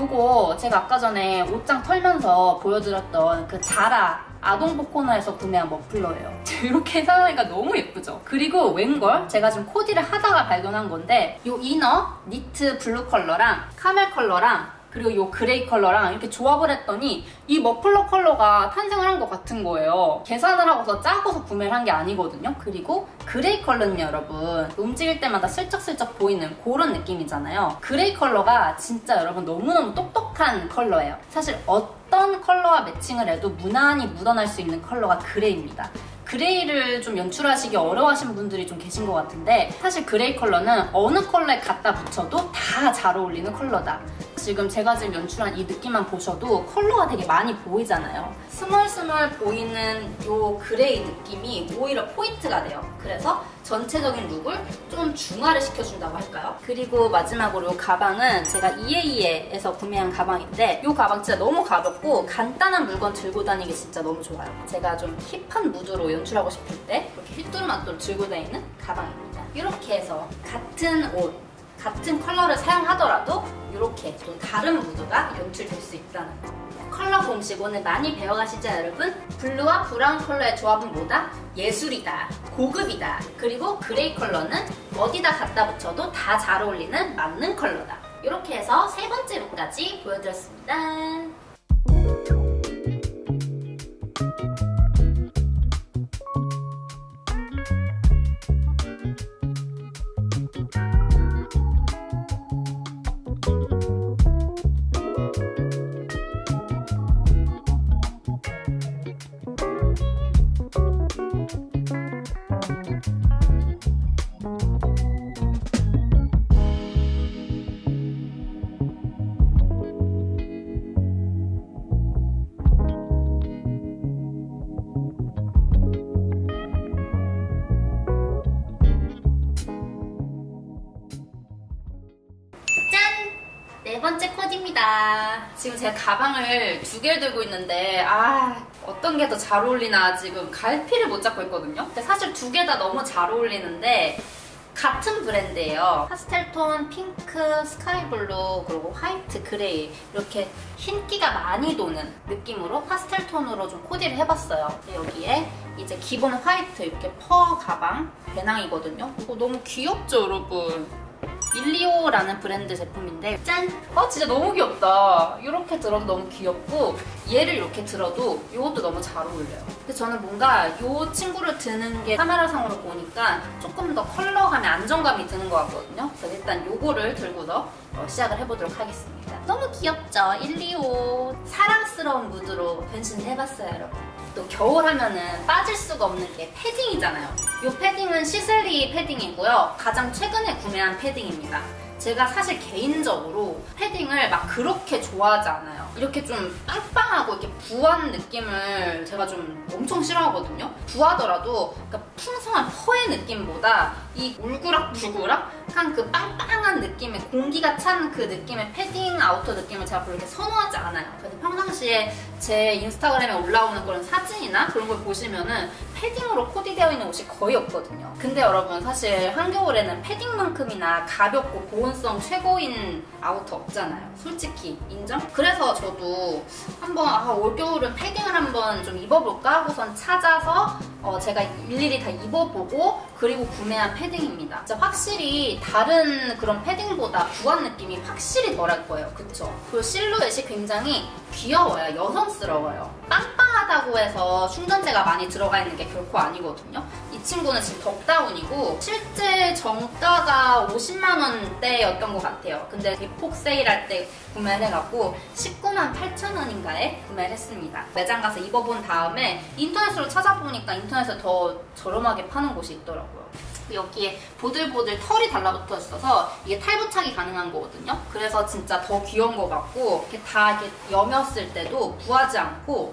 요거 제가 아까 전에 옷장 털면서 보여드렸던 그 자라 아동복 코너에서 구매한 머플러예요. 이렇게 사용하니까 너무 예쁘죠? 그리고 웬걸 제가 지금 코디를 하다가 발견한 건데 이 이너 니트 블루 컬러랑 카멜 컬러랑 그리고 이 그레이 컬러랑 이렇게 조합을 했더니 이 머플러 컬러가 탄생을 한 것 같은 거예요. 계산을 하고서 짜고서 구매를 한 게 아니거든요. 그리고 그레이 컬러는 여러분 움직일 때마다 슬쩍슬쩍 보이는 그런 느낌이잖아요. 그레이 컬러가 진짜 여러분 너무너무 똑똑한 컬러예요. 사실 어떤 컬러와 매칭을 해도 무난히 묻어날 수 있는 컬러가 그레이입니다. 그레이를 좀 연출하시기 어려워하시는 분들이 좀 계신 것 같은데 사실 그레이 컬러는 어느 컬러에 갖다 붙여도 다 잘 어울리는 컬러다. 지금 제가 지금 연출한 이 느낌만 보셔도 컬러가 되게 많이 보이잖아요. 스멀스멀 보이는 이 그레이 느낌이 오히려 포인트가 돼요. 그래서 전체적인 룩을 좀 중화를 시켜준다고 할까요? 그리고 마지막으로 이 가방은 제가 이에이에에서 구매한 가방인데 이 가방 진짜 너무 가볍고 간단한 물건 들고 다니기 진짜 너무 좋아요. 제가 좀 힙한 무드로 연출하고 싶을 때 이렇게 휘뚜루마뚜루 들고 다니는 가방입니다. 이렇게 해서 같은 옷, 같은 컬러를 사용하더라도 이렇게 또 다른 무드가 연출될 수 있다는 거. 컬러 공식 오늘 많이 배워가시죠 여러분? 블루와 브라운 컬러의 조합은 뭐다? 예술이다, 고급이다. 그리고 그레이 컬러는 어디다 갖다 붙여도 다 잘 어울리는 맞는 컬러다. 이렇게 해서 세 번째 룩까지 보여드렸습니다. 네 번째 코디입니다. 지금 제가 가방을 두 개를 들고 있는데 아 어떤 게 더 잘 어울리나 지금 갈피를 못 잡고 있거든요. 근데 사실 두 개 다 너무 잘 어울리는데 같은 브랜드예요. 파스텔톤, 핑크, 스카이블루, 그리고 화이트, 그레이 이렇게 흰기가 많이 도는 느낌으로 파스텔톤으로 좀 코디를 해봤어요. 여기에 이제 기본 화이트 이렇게 퍼 가방 배낭이거든요. 이거 너무 귀엽죠 여러분? 일리오라는 브랜드 제품인데 짠! 어 진짜 너무 귀엽다. 이렇게 들어도 너무 귀엽고 얘를 이렇게 들어도 이것도 너무 잘 어울려요. 근데 저는 뭔가 이 친구를 드는 게 카메라상으로 보니까 조금 더 컬러감에 안정감이 드는 것 같거든요. 그래서 일단 이거를 들고서 어, 시작을 해보도록 하겠습니다. 너무 귀엽죠? 일리오 사랑스러운 무드로 변신해봤어요 여러분. 또 겨울 하면은 빠질 수가 없는 게 패딩이잖아요. 이 패딩은 시슬리 패딩이고요. 가장 최근에 구매한 패딩입니다. 제가 사실 개인적으로 패딩을 막 그렇게 좋아하지 않아요. 이렇게 좀 빵빵하고 이렇게 부한 느낌을 제가 좀 엄청 싫어하거든요. 부하더라도 그러니까 풍성한 펄의 느낌보다 이 울그락불그락한 그 빵빵한 느낌의 공기가 찬 그 느낌의 패딩 아우터 느낌을 제가 별로 이렇게 선호하지 않아요. 그래서 평상시에 제 인스타그램에 올라오는 그런 사진이나 그런 걸 보시면은 패딩으로 코디되어 있는 옷이 거의 없거든요. 근데 여러분 사실 한겨울에는 패딩만큼이나 가볍고 보온성 최고인 아우터 없잖아요. 솔직히 인정? 그래서 저도 한번 아, 올겨울은 패딩을 한번 좀 입어볼까 하고선 찾아서 어, 제가 일일이 다 입어보고 그리고 구매한 패딩입니다. 진짜 확실히 다른 그런 패딩보다 부한 느낌이 확실히 덜할 거예요. 그쵸? 그리고 실루엣이 굉장히 귀여워요. 여성스러워요. 빵빵하다고 해서 충전재가 많이 들어가 있는 게 결코 아니거든요. 이 친구는 지금 덕다운이고 실제 정가가 오십만 원대였던 것 같아요. 근데 대폭 세일할 때 구매를 해갖고 십구만 팔천 원인가에 구매를 했습니다. 매장 가서 입어본 다음에 인터넷으로 찾아보니까 인터넷에 더 저렴하게 파는 곳이 있더라고요. 여기에 보들보들 털이 달라붙어 있어서 이게 탈부착이 가능한 거거든요. 그래서 진짜 더 귀여운 것 같고 이렇게 다 이렇게 여몄을 때도 부하지 않고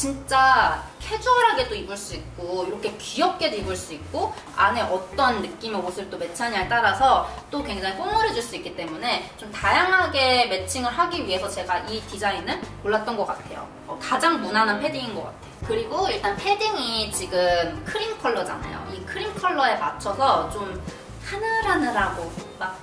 진짜 캐주얼하게도 입을 수 있고 이렇게 귀엽게도 입을 수 있고 안에 어떤 느낌의 옷을 또 매치하냐에 따라서 또 굉장히 뽀물해줄 수 있기 때문에 좀 다양하게 매칭을 하기 위해서 제가 이 디자인을 골랐던 것 같아요. 어, 가장 무난한 패딩인 것 같아요. 그리고 일단 패딩이 지금 크림 컬러잖아요. 이 크림 컬러에 맞춰서 좀 하늘하늘하고 막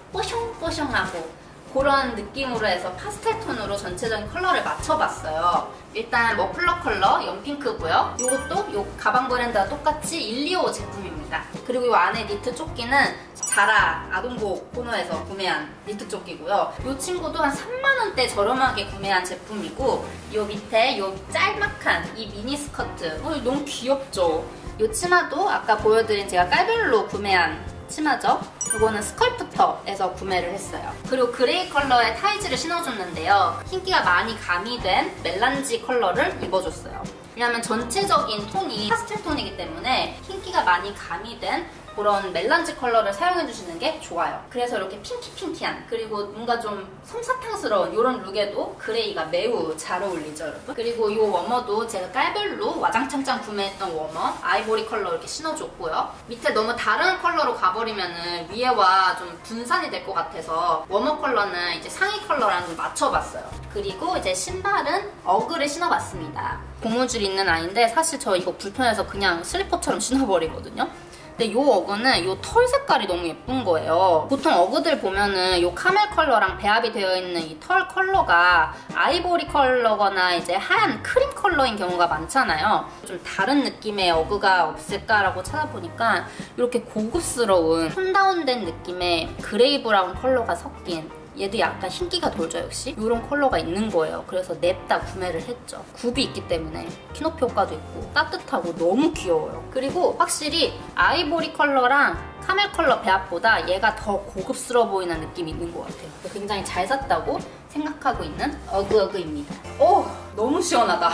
뽀숑뽀숑하고 그런 느낌으로 해서 파스텔 톤으로 전체적인 컬러를 맞춰봤어요. 일단 머플러 컬러 연핑크고요. 이것도 요 가방 브랜드와 똑같이 일이오 제품입니다. 그리고 이 안에 니트 조끼는 자라 아동복 코너에서 구매한 니트 조끼고요. 이 친구도 한 삼만 원대 저렴하게 구매한 제품이고 이 밑에 이 짤막한 이 미니 스커트 어, 너무 귀엽죠? 이 치마도 아까 보여드린 제가 깔별로 구매한 치마죠? 그거는 스컬프터에서 구매를 했어요. 그리고 그레이 컬러의 타이즈를 신어줬는데요. 흰기가 많이 가미된 멜란지 컬러를 입어줬어요. 왜냐면 전체적인 톤이 파스텔 톤이기 때문에 흰기가 많이 가미된 그런 멜란지 컬러를 사용해주시는 게 좋아요. 그래서 이렇게 핑키핑키한 그리고 뭔가 좀 솜사탕스러운 이런 룩에도 그레이가 매우 잘 어울리죠, 여러분? 그리고 이 워머도 제가 깔별로 와장창창 구매했던 워머 아이보리 컬러 이렇게 신어줬고요. 밑에 너무 다른 컬러로 가버리면은 위에와 좀 분산이 될 것 같아서 워머 컬러는 이제 상의 컬러랑 좀 맞춰봤어요. 그리고 이제 신발은 어그를 신어봤습니다. 고무줄 있는 아이인데 사실 저 이거 불편해서 그냥 슬리퍼처럼 신어버리거든요. 근데 이 어그는 이 털 색깔이 너무 예쁜 거예요. 보통 어그들 보면은 이 카멜 컬러랑 배합이 되어 있는 이 털 컬러가 아이보리 컬러거나 이제 하얀 크림 컬러인 경우가 많잖아요. 좀 다른 느낌의 어그가 없을까라고 찾아보니까 이렇게 고급스러운 톤 다운된 느낌의 그레이 브라운 컬러가 섞인 얘도 약간 흰기가 돌죠 역시? 이런 컬러가 있는 거예요. 그래서 냅다 구매를 했죠. 굽이 있기 때문에 키높이 효과도 있고 따뜻하고 너무 귀여워요. 그리고 확실히 아이보리 컬러랑 카멜 컬러 배합보다 얘가 더 고급스러워 보이는 느낌이 있는 것 같아요. 굉장히 잘 샀다고 생각하고 있는 어그어그입니다. 오! 너무 시원하다.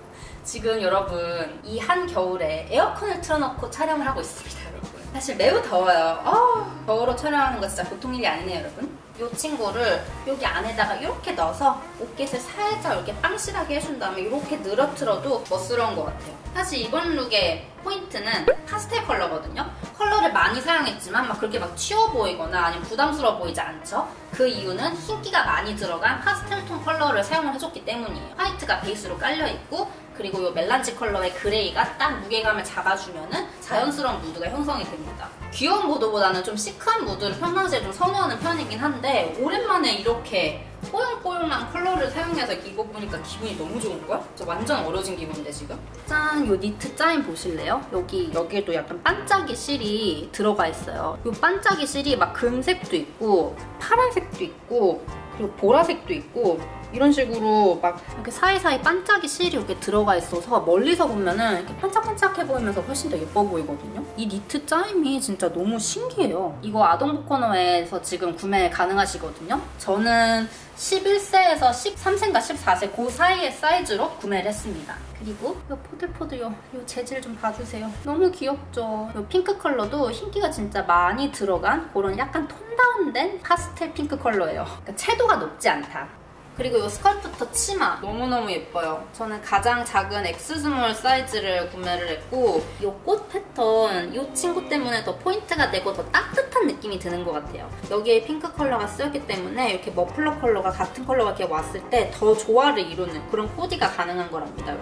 지금 여러분 이 한겨울에 에어컨을 틀어놓고 촬영을 하고 있습니다. 여러분. 사실 매우 더워요. 어, 겨울로 촬영하는 거 진짜 보통 일이 아니네요, 여러분. 이 친구를 여기 안에다가 이렇게 넣어서 옷깃을 살짝 이렇게 빵실하게 해준 다음에 이렇게 늘어뜨려도 멋스러운 것 같아요. 사실 이번 룩의 포인트는 파스텔 컬러거든요. 컬러를 많이 사용했지만 막 그렇게 막 튀어 보이거나 아니면 부담스러워 보이지 않죠? 그 이유는 흰기가 많이 들어간 파스텔 톤 컬러를 사용을 해줬기 때문이에요. 화이트가 베이스로 깔려있고 그리고 이 멜란지 컬러의 그레이가 딱 무게감을 잡아주면은 자연스러운 무드가 형성이 됩니다. 귀여운 무드보다는 좀 시크한 무드를 평상시에 좀 선호하는 편이긴 한데 오랜만에 이렇게 뽀용뽀용한 컬러를 사용해서 입어보니까 기분이 너무 좋은걸? 저 완전 어려진 기분인데 지금? 짠! 요 니트 짜임 보실래요? 여기, 여기에도 약간 반짝이 실이 들어가 있어요. 요 반짝이 실이 막 금색도 있고 파란색도 있고 그리고 보라색도 있고 이런 식으로 막 이렇게 사이사이 반짝이 실이 이렇게 들어가 있어서 멀리서 보면은 이렇게 반짝반짝해 보이면서 훨씬 더 예뻐 보이거든요. 이 니트 짜임이 진짜 너무 신기해요. 이거 아동복 코너에서 지금 구매 가능하시거든요. 저는 십일 세에서 십삼 세인가 십사 세 그 사이의 사이즈로 구매를 했습니다. 그리고 이 포들포들 요, 요 재질 좀 봐주세요. 너무 귀엽죠? 이 핑크 컬러도 흰기가 진짜 많이 들어간 그런 약간 톤 다운된 파스텔 핑크 컬러예요. 그러니까 채도가 높지 않다. 그리고 이 스컬프터 치마 너무너무 예뻐요. 저는 가장 작은 엑스 스몰 사이즈를 구매를 했고 이 꽃 패턴 이 친구 때문에 더 포인트가 되고 더 따뜻한 느낌이 드는 것 같아요. 여기에 핑크 컬러가 쓰였기 때문에 이렇게 머플러 컬러가 같은 컬러가 이렇게 왔을 때 더 조화를 이루는 그런 코디가 가능한 거랍니다, 여러분.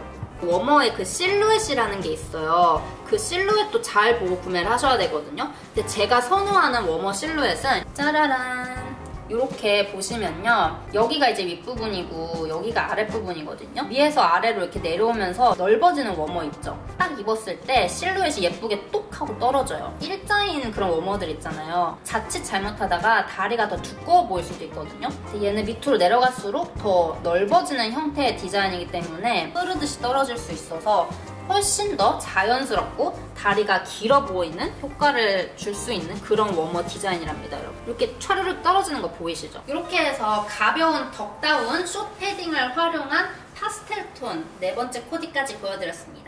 워머의 그 실루엣이라는 게 있어요. 그 실루엣도 잘 보고 구매를 하셔야 되거든요. 근데 제가 선호하는 워머 실루엣은 짜라란 이렇게 보시면요, 여기가 이제 윗부분이고 여기가 아랫부분이거든요. 위에서 아래로 이렇게 내려오면서 넓어지는 워머 있죠. 딱 입었을 때 실루엣이 예쁘게 똑 하고 떨어져요. 일자인 그런 워머들 있잖아요. 자칫 잘못하다가 다리가 더 두꺼워 보일 수도 있거든요. 근데 얘는 밑으로 내려갈수록 더 넓어지는 형태의 디자인이기 때문에 흐르듯이 떨어질 수 있어서 훨씬 더 자연스럽고 다리가 길어 보이는 효과를 줄 수 있는 그런 워머 디자인이랍니다, 여러분. 이렇게 촤르륵 떨어지는 거 보이시죠? 이렇게 해서 가벼운 덕다운 숏 패딩을 활용한 파스텔 톤 네 번째 코디까지 보여드렸습니다.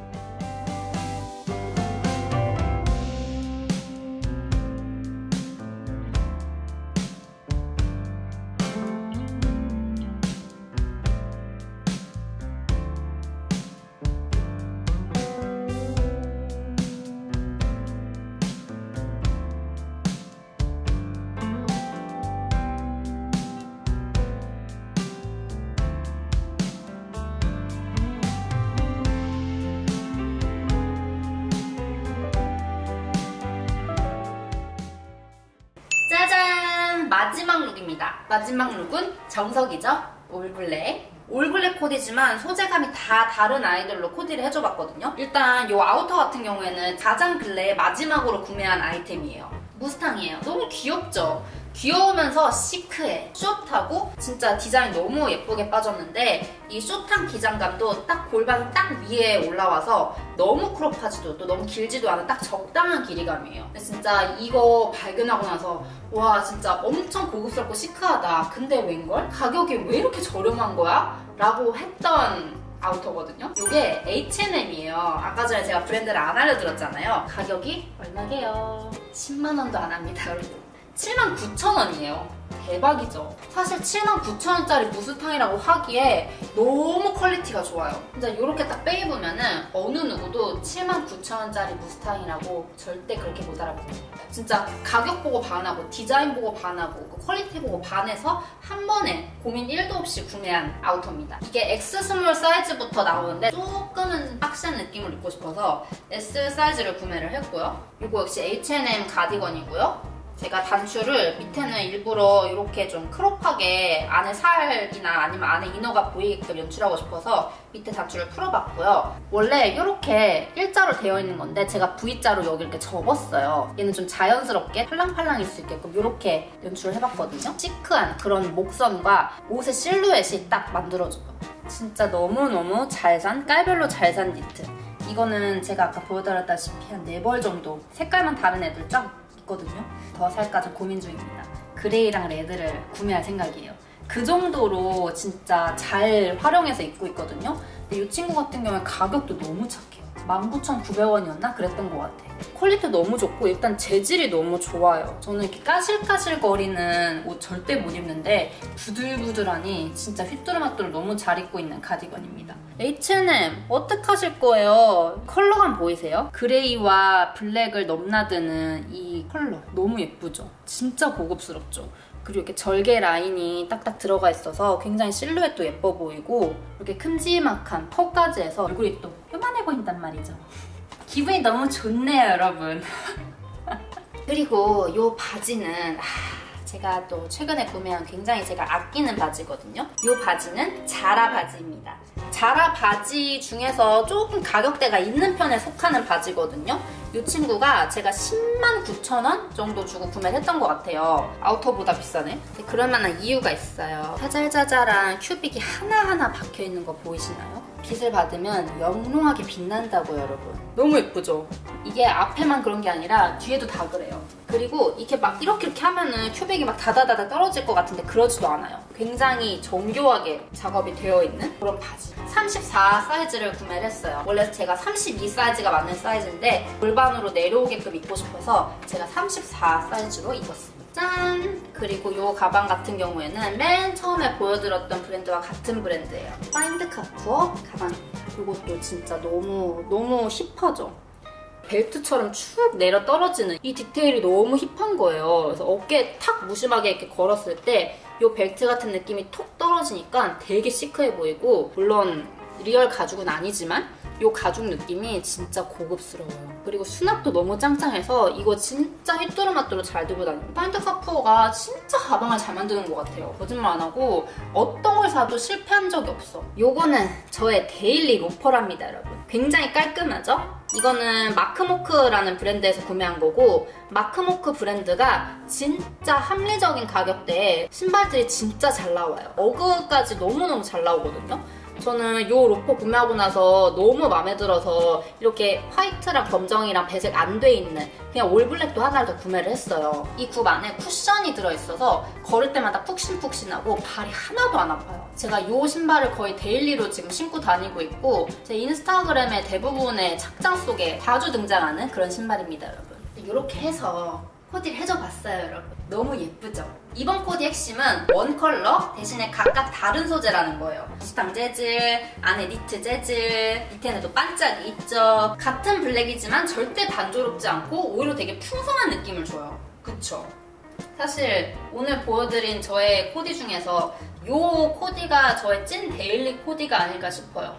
짜잔! 마지막 룩입니다. 마지막 룩은 정석이죠? 올블랙. 올블랙 코디지만 소재감이 다 다른 아이들로 코디를 해줘봤거든요. 일단 이 아우터 같은 경우에는 가장 근래에 마지막으로 구매한 아이템이에요. 무스탕이에요. 너무 귀엽죠? 귀여우면서 시크해. 숏하고 진짜 디자인 너무 예쁘게 빠졌는데 이 숏한 기장감도 딱 골반 딱 위에 올라와서 너무 크롭하지도 또 너무 길지도 않은 딱 적당한 길이감이에요. 근데 진짜 이거 발견하고 나서 와, 진짜 엄청 고급스럽고 시크하다. 근데 웬걸? 가격이 왜 이렇게 저렴한 거야? 라고 했던 아우터거든요. 이게 에이치 앤 엠이에요. 아까 전에 제가 브랜드를 안 알려드렸잖아요. 가격이 얼마게요? 십만 원도 안 합니다, 여러분. 칠만 구천 원이에요. 대박이죠? 사실 칠만 구천 원짜리 무스탕이라고 하기에 너무 퀄리티가 좋아요. 진짜 이렇게 딱 빼입으면은 어느 누구도 칠만 구천 원짜리 무스탕이라고 절대 그렇게 못 알아봅니다. 진짜 가격 보고 반하고 디자인 보고 반하고 그 퀄리티 보고 반해서 한 번에 고민 일도 없이 구매한 아우터입니다. 이게 엑스 스몰 사이즈부터 나오는데 조금은 빡센 느낌을 입고 싶어서 에스 사이즈를 구매를 했고요. 이거 역시 에이치 앤 엠 가디건이고요. 제가 단추를 밑에는 일부러 이렇게 좀 크롭하게 안에 살이나 아니면 안에 이너가 보이게끔 연출하고 싶어서 밑에 단추를 풀어봤고요. 원래 이렇게 일자로 되어 있는 건데 제가 브이자로 여기 이렇게 접었어요. 얘는 좀 자연스럽게 팔랑팔랑일 수 있게끔 이렇게 연출을 해봤거든요. 시크한 그런 목선과 옷의 실루엣이 딱 만들어져요. 진짜 너무너무 잘 산, 깔별로 잘 산 니트. 이거는 제가 아까 보여드렸다시피 한 네 벌 정도, 색깔만 다른 애들 쫙 거든요. 더 살까 좀 고민 중입니다. 그레이랑 레드를 구매할 생각이에요. 그 정도로 진짜 잘 활용해서 입고 있거든요. 근데 이 친구 같은 경우는 가격도 너무 착해요. 만 구천 구백 원이었나? 그랬던 것 같아요. 퀄리티 너무 좋고 일단 재질이 너무 좋아요. 저는 이렇게 까실까실거리는 옷 절대 못 입는데 부들부들하니 진짜 휘뚜루마뚜루 너무 잘 입고 있는 가디건입니다. 에이치 앤 엠 어떡하실 거예요? 컬러감 보이세요? 그레이와 블랙을 넘나드는 이 컬러 너무 예쁘죠? 진짜 고급스럽죠? 그리고 이렇게 절개 라인이 딱딱 들어가 있어서 굉장히 실루엣도 예뻐 보이고 이렇게 큼지막한 턱까지 해서 얼굴이 또 요만해 보인단 말이죠. 기분이 너무 좋네요, 여러분. 그리고 이 바지는 아, 제가 또 최근에 구매한 굉장히 제가 아끼는 바지거든요. 이 바지는 자라 바지입니다. 자라 바지 중에서 조금 가격대가 있는 편에 속하는 바지거든요. 이 친구가 제가 십만 구천 원 정도 주고 구매를 했던 것 같아요. 아우터보다 비싸네. 그럴 만한 이유가 있어요. 자잘자잘한 큐빅이 하나하나 박혀있는 거 보이시나요? 빛을 받으면 영롱하게 빛난다고요, 여러분. 너무 예쁘죠? 이게 앞에만 그런 게 아니라 뒤에도 다 그래요. 그리고 이렇게 막 이렇게 이렇게 하면은 큐빅이 막 다다다다 떨어질 것 같은데 그러지도 않아요. 굉장히 정교하게 작업이 되어 있는 그런 바지. 삼십사 사이즈를 구매를 했어요. 원래 제가 삼십이 사이즈가 맞는 사이즈인데 골반으로 내려오게끔 입고 싶어서 제가 삼십사 사이즈로 입었습니다. 짠! 그리고 이 가방 같은 경우에는 맨 처음에 보여드렸던 브랜드와 같은 브랜드예요. 파인드 카푸어 가방입니다. 이것도 진짜 너무 너무 힙하죠? 벨트처럼 축 내려 떨어지는 이 디테일이 너무 힙한 거예요. 그래서 어깨에 탁 무심하게 이렇게 걸었을 때 이 벨트 같은 느낌이 톡 떨어지니까 되게 시크해 보이고, 물론 리얼 가죽은 아니지만 이 가죽 느낌이 진짜 고급스러워요. 그리고 수납도 너무 짱짱해서 이거 진짜 휘뚜루마뚜루 잘 들고 다니고 파인트 카푸어가 진짜 가방을 잘 만드는 것 같아요. 거짓말 안 하고 어떤 걸 사도 실패한 적이 없어. 요거는 저의 데일리 로퍼랍니다, 여러분. 굉장히 깔끔하죠? 이거는 마크모크라는 브랜드에서 구매한 거고 마크모크 브랜드가 진짜 합리적인 가격대에 신발들이 진짜 잘 나와요. 어그까지 너무너무 잘 나오거든요. 저는 이 로퍼 구매하고 나서 너무 마음에 들어서 이렇게 화이트랑 검정이랑 배색 안 돼 있는 그냥 올블랙도 하나를 더 구매를 했어요. 이 굽 안에 쿠션이 들어있어서 걸을 때마다 푹신푹신하고 발이 하나도 안 아파요. 제가 이 신발을 거의 데일리로 지금 신고 다니고 있고 제 인스타그램의 대부분의 착장 속에 자주 등장하는 그런 신발입니다, 여러분. 이렇게 해서 코디를 해줘봤어요, 여러분. 너무 예쁘죠? 이번 코디 핵심은 원 컬러 대신에 각각 다른 소재라는 거예요. 무스탕 재질, 안에 니트 재질, 밑에는 반짝이 있죠. 같은 블랙이지만 절대 단조롭지 않고 오히려 되게 풍성한 느낌을 줘요. 그쵸? 사실 오늘 보여드린 저의 코디 중에서 이 코디가 저의 찐 데일리 코디가 아닐까 싶어요.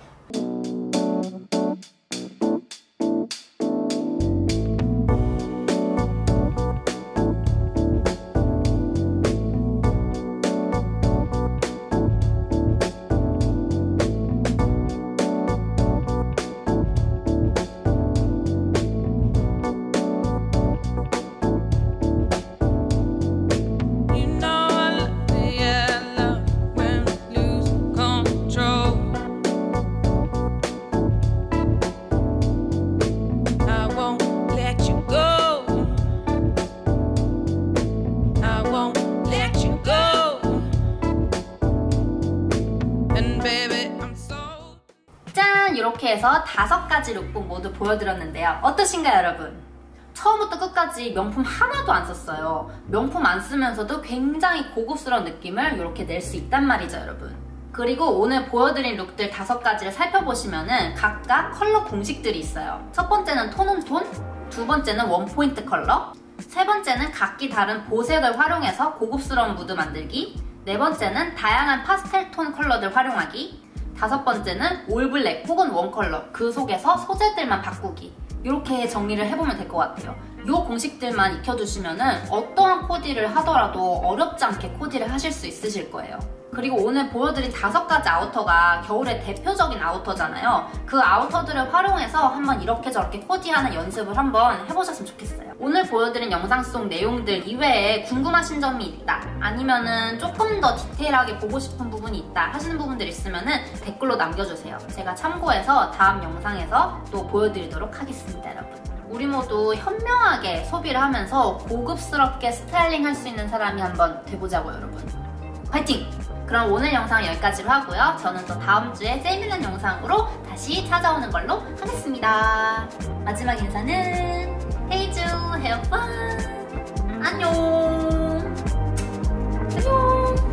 이렇게 해서 다섯 가지 룩북 모두 보여드렸는데요. 어떠신가요, 여러분? 처음부터 끝까지 명품 하나도 안 썼어요. 명품 안 쓰면서도 굉장히 고급스러운 느낌을 이렇게 낼 수 있단 말이죠, 여러분. 그리고 오늘 보여드린 룩들 다섯 가지를 살펴보시면은 각각 컬러 공식들이 있어요. 첫 번째는 톤온톤, 두 번째는 원포인트 컬러, 세 번째는 각기 다른 보색을 활용해서 고급스러운 무드 만들기, 네 번째는 다양한 파스텔 톤 컬러들 활용하기, 다섯 번째는 올블랙 혹은 원컬러, 그 속에서 소재들만 바꾸기. 이렇게 정리를 해보면 될 것 같아요. 이 공식들만 익혀두시면은 어떠한 코디를 하더라도 어렵지 않게 코디를 하실 수 있으실 거예요. 그리고 오늘 보여드린 다섯 가지 아우터가 겨울의 대표적인 아우터잖아요. 그 아우터들을 활용해서 한번 이렇게 저렇게 코디하는 연습을 한번 해보셨으면 좋겠어요. 오늘 보여드린 영상 속 내용들 이외에 궁금하신 점이 있다, 아니면은 조금 더 디테일하게 보고 싶은 부분이 있다 하시는 부분들 있으면은 댓글로 남겨주세요. 제가 참고해서 다음 영상에서 또 보여드리도록 하겠습니다, 여러분. 우리 모두 현명하게 소비를 하면서 고급스럽게 스타일링 할 수 있는 사람이 한번 돼보자고요, 여러분. 화이팅! 그럼 오늘 영상은 여기까지로 하고요. 저는 또 다음 주에 세밀한 영상으로 다시 찾아오는 걸로 하겠습니다. 마지막 인사는 헤이즈 have fun! 안녕! 안녕!